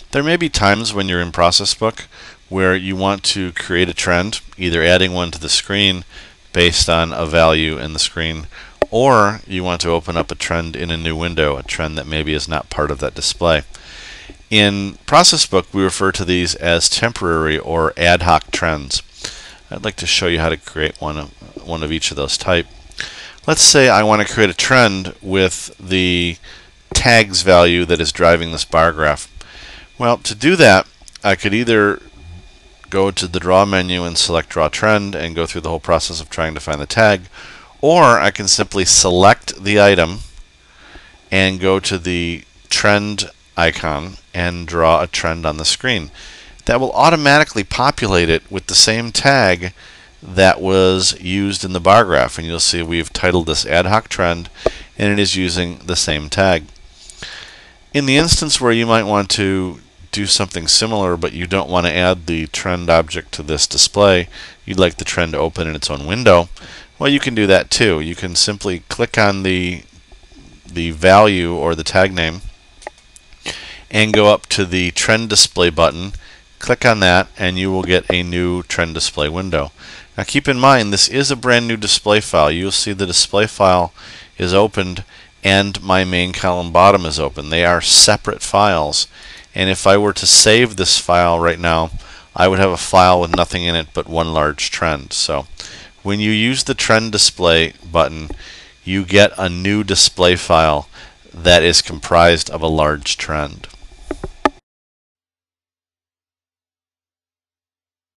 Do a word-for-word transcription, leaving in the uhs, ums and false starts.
There may be times when you're in ProcessBook where you want to create a trend, either adding one to the screen based on a value in the screen, or you want to open up a trend in a new window, a trend that maybe is not part of that display. In ProcessBook, we refer to these as temporary or ad hoc trends. I'd like to show you how to create one of, one of each of those type. Let's say I want to create a trend with the tags value that is driving this bar graph. Well, to do that, I could either go to the Draw menu and select Draw Trend and go through the whole process of trying to find the tag, or I can simply select the item and go to the trend icon and draw a trend on the screen. That will automatically populate it with the same tag that was used in the bar graph, and you'll see we've titled this ad hoc trend and it is using the same tag. In the instance where you might want to do something similar but you don't want to add the trend object to this display, you'd like the trend to open in its own window, well, you can do that too. You can simply click on the the value or the tag name and go up to the trend display button, click on that, and you will get a new trend display window. Now keep in mind, this is a brand new display file. You'll see the display file is opened and my main column bottom is open. They are separate files, and if I were to save this file right now, I would have a file with nothing in it but one large trend. So when you use the trend display button, you get a new display file that is comprised of a large trend.